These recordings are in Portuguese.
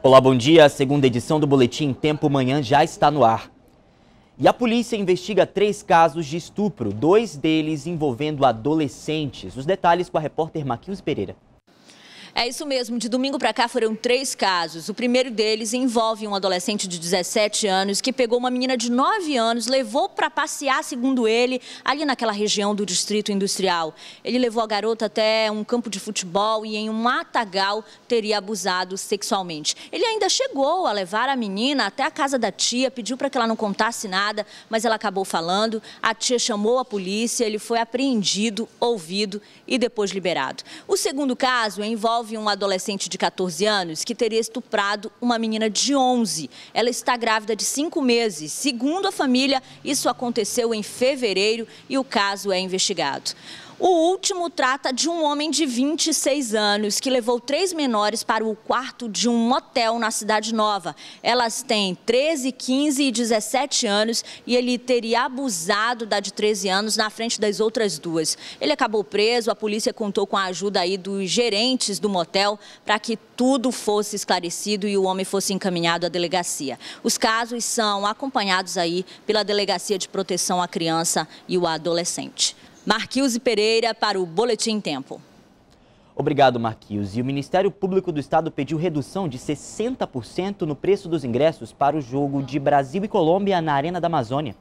Olá, bom dia. A segunda edição do Boletim Tempo Manhã já está no ar. E a polícia investiga 3 casos de estupro, 2 deles envolvendo adolescentes. Os detalhes com a repórter Marquilze Pereira. É isso mesmo, de domingo para cá foram 3 casos. O primeiro deles envolve um adolescente de 17 anos que pegou uma menina de 9 anos, levou para passear, segundo ele, ali naquela região do Distrito Industrial. Ele levou a garota até um campo de futebol e em um matagal teria abusado sexualmente. Ele ainda chegou a levar a menina até a casa da tia, pediu para que ela não contasse nada, mas ela acabou falando. A tia chamou a polícia, ele foi apreendido, ouvido e depois liberado. O segundo caso envolve um adolescente de 14 anos que teria estuprado uma menina de 11. Ela está grávida de 5 meses. Segundo a família, isso aconteceu em fevereiro e o caso é investigado. O último trata de um homem de 26 anos que levou 3 menores para o quarto de um motel na Cidade Nova. Elas têm 13, 15 e 17 anos e ele teria abusado da de 13 anos na frente das outras 2. Ele acabou preso, a polícia contou com a ajuda aí dos gerentes do motel para que tudo fosse esclarecido e o homem fosse encaminhado à delegacia. Os casos são acompanhados aí pela Delegacia de Proteção à Criança e o Adolescente. Marquilze Pereira para o Boletim Tempo. Obrigado, Marquilze. E o Ministério Público do Estado pediu redução de 60% no preço dos ingressos para o jogo de Brasil e Colômbia na Arena da Amazônia.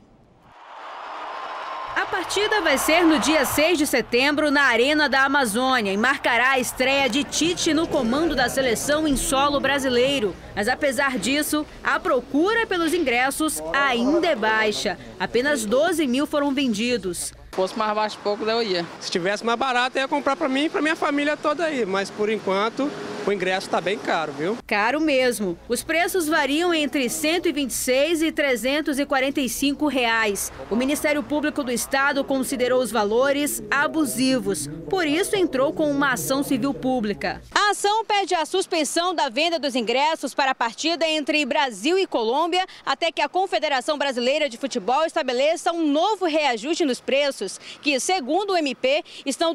A partida vai ser no dia 6 de setembro na Arena da Amazônia e marcará a estreia de Tite no comando da seleção em solo brasileiro. Mas apesar disso, a procura pelos ingressos ainda é baixa. Apenas 12 mil foram vendidos. Se fosse mais baixo pouco, eu ia. Se tivesse mais barato, eu ia comprar para mim e para minha família toda aí. Mas por enquanto, o ingresso está bem caro, viu? Caro mesmo. Os preços variam entre R$ 126 e R$ 345 reais. O Ministério Público do Estado considerou os valores abusivos. Por isso, entrou com uma ação civil pública. A ação pede a suspensão da venda dos ingressos para a partida entre Brasil e Colômbia até que a Confederação Brasileira de Futebol estabeleça um novo reajuste nos preços, que, segundo o MP, estão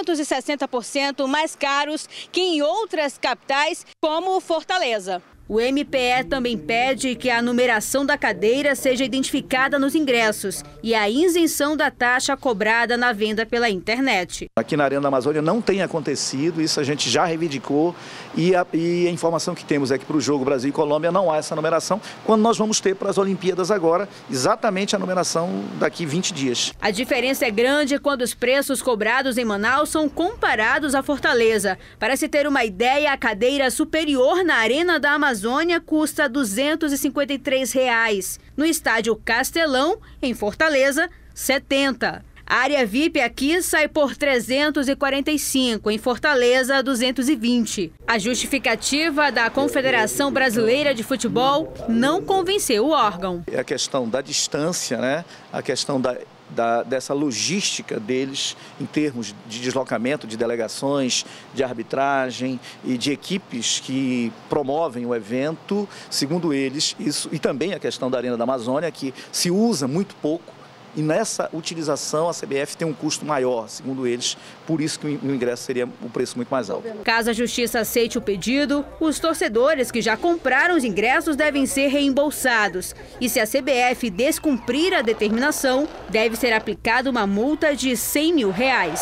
260% mais caros que em outras capitais, como Fortaleza. O MPE também pede que a numeração da cadeira seja identificada nos ingressos e a isenção da taxa cobrada na venda pela internet. Aqui na Arena da Amazônia não tem acontecido, isso a gente já reivindicou e a informação que temos é que para o jogo Brasil e Colômbia não há essa numeração, quando nós vamos ter para as Olimpíadas agora exatamente a numeração daqui 20 dias. A diferença é grande quando os preços cobrados em Manaus são comparados a Fortaleza. Para se ter uma ideia, a cadeira superior na Arena da Amazônia custa R$ 253 reais. No estádio Castelão, em Fortaleza, R$ 70. A área VIP aqui sai por R$ 345, em Fortaleza, R$ 220. A justificativa da Confederação Brasileira de Futebol não convenceu o órgão. É a questão da distância, né? A questão dessa logística deles em termos de deslocamento de delegações, de arbitragem e de equipes que promovem o evento, segundo eles, isso, e também a questão da Arena da Amazônia, que se usa muito pouco, e nessa utilização a CBF tem um custo maior, segundo eles, por isso que o ingresso seria um preço muito mais alto. Caso a Justiça aceite o pedido, os torcedores que já compraram os ingressos devem ser reembolsados. E se a CBF descumprir a determinação, deve ser aplicada uma multa de R$ 100 mil.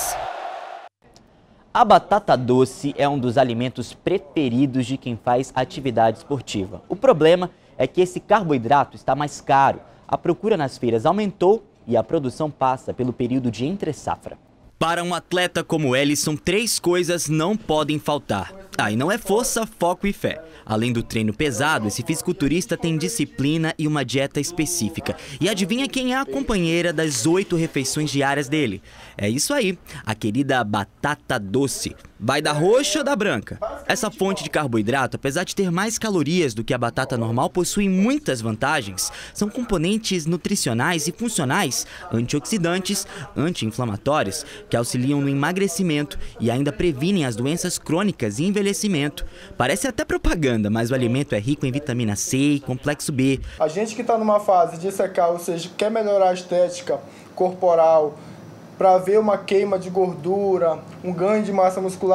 A batata doce é um dos alimentos preferidos de quem faz atividade esportiva. O problema é que esse carboidrato está mais caro. A procura nas feiras aumentou e a produção passa pelo período de entre-safra. Para um atleta como Ellison, 3 coisas não podem faltar. E não é força, foco e fé. Além do treino pesado, esse fisiculturista tem disciplina e uma dieta específica. E adivinha quem é a companheira das 8 refeições diárias dele? É isso aí, a querida batata doce. Vai da roxa ou da branca? Essa fonte de carboidrato, apesar de ter mais calorias do que a batata normal, possui muitas vantagens. São componentes nutricionais e funcionais, antioxidantes, anti-inflamatórios, que auxiliam no emagrecimento e ainda previnem as doenças crônicas e envelhecimento. Parece até propaganda, mas o alimento é rico em vitamina C e complexo B. A gente que está numa fase de secar, ou seja, quer melhorar a estética corporal, para ver uma queima de gordura, um ganho de massa muscular,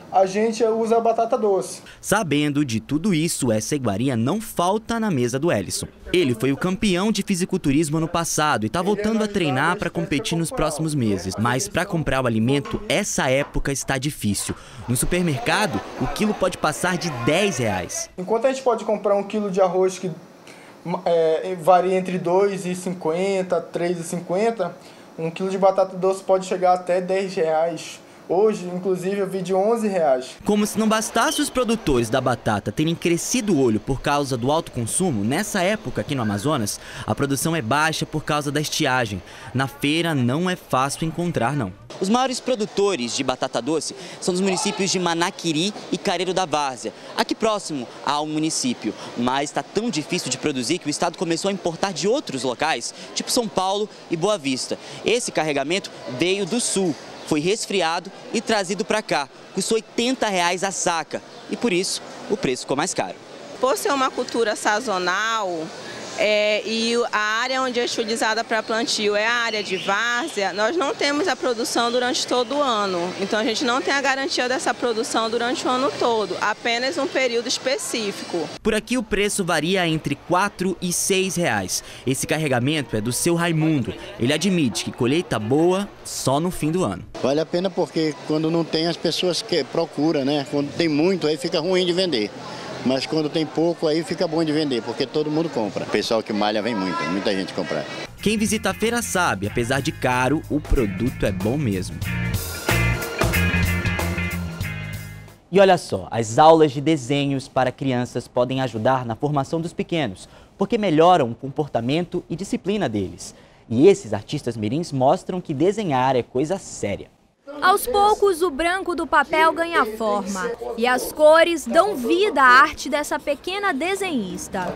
a gente usa a batata doce. Sabendo de tudo isso, essa iguaria não falta na mesa do Ellison. Ele foi o campeão de fisiculturismo ano passado e está voltando a treinar para competir nos próximos meses. Mas para comprar o alimento, essa época está difícil. No supermercado, o quilo pode passar de R$10. Enquanto a gente pode comprar um quilo de arroz que varia entre R$ 2,50 a R$ 3,50, um quilo de batata doce pode chegar até R$10. Hoje, inclusive, eu vi de R$11. Como se não bastasse os produtores da batata terem crescido o olho por causa do alto consumo, nessa época aqui no Amazonas, a produção é baixa por causa da estiagem. Na feira não é fácil encontrar, não. Os maiores produtores de batata doce são dos municípios de Manaquiri e Careiro da Várzea, aqui próximo ao município. Mas está tão difícil de produzir que o estado começou a importar de outros locais, tipo São Paulo e Boa Vista. Esse carregamento veio do sul. Foi resfriado e trazido para cá. Custou R$80 a saca e por isso o preço ficou mais caro. Por ser uma cultura sazonal e a área onde é utilizada para plantio é a área de várzea, nós não temos a produção durante todo o ano. Então a gente não tem a garantia dessa produção durante o ano todo, apenas um período específico. Por aqui o preço varia entre R$4 e R$6. Esse carregamento é do seu Raimundo. Ele admite que colheita boa só no fim do ano. Vale a pena porque quando não tem as pessoas que procuram, né? Quando tem muito aí fica ruim de vender. Mas quando tem pouco, aí fica bom de vender, porque todo mundo compra. O pessoal que malha vem muito, muita gente comprar. Quem visita a feira sabe, apesar de caro, o produto é bom mesmo. E olha só, as aulas de desenhos para crianças podem ajudar na formação dos pequenos, porque melhoram o comportamento e disciplina deles. E esses artistas mirins mostram que desenhar é coisa séria. Aos poucos, o branco do papel ganha forma e as cores dão vida à arte dessa pequena desenhista.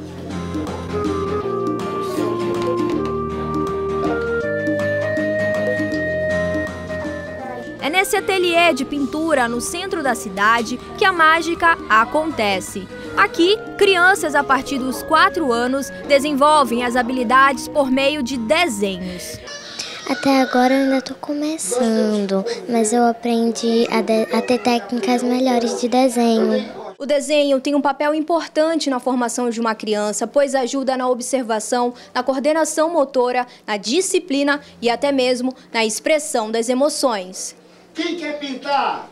É nesse ateliê de pintura no centro da cidade que a mágica acontece. Aqui, crianças a partir dos 4 anos desenvolvem as habilidades por meio de desenhos. Até agora eu ainda estou começando, mas eu aprendi a ter técnicas melhores de desenho. O desenho tem um papel importante na formação de uma criança, pois ajuda na observação, na coordenação motora, na disciplina e até mesmo na expressão das emoções. Quem quer pintar?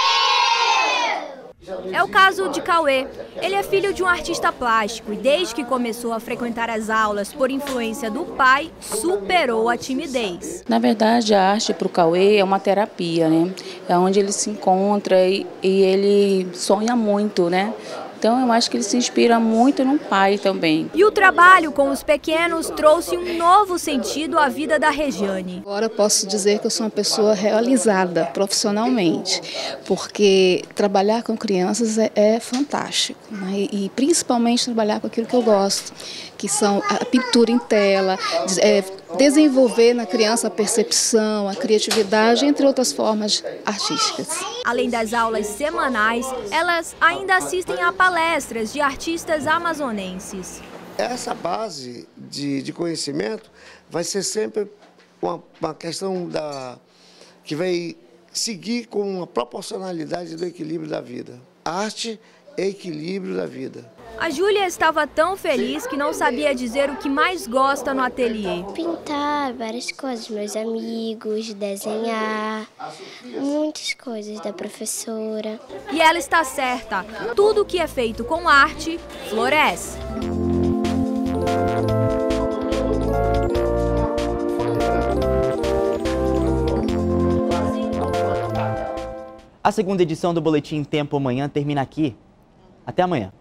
É o caso de Cauê. Ele é filho de um artista plástico e desde que começou a frequentar as aulas por influência do pai, superou a timidez. Na verdade, a arte para o Cauê é uma terapia, né? É onde ele se encontra e ele sonha muito, né? Então eu acho que ele se inspira muito no pai também. E o trabalho com os pequenos trouxe um novo sentido à vida da Regiane. Agora posso dizer que eu sou uma pessoa realizada profissionalmente, porque trabalhar com crianças é fantástico, né? E principalmente trabalhar com aquilo que eu gosto, que são a pintura em tela, desenvolver na criança a percepção, a criatividade, entre outras formas artísticas. Além das aulas semanais, elas ainda assistem a palestras de artistas amazonenses. Essa base de conhecimento vai ser sempre uma questão que vai seguir com uma proporcionalidade do equilíbrio da vida. Arte é equilíbrio da vida. A Júlia estava tão feliz que não sabia dizer o que mais gosta no ateliê. Pintar várias coisas, meus amigos, desenhar, muitas coisas da professora. E ela está certa, tudo que é feito com arte floresce. A segunda edição do Boletim Tempo Amanhã termina aqui. Até amanhã.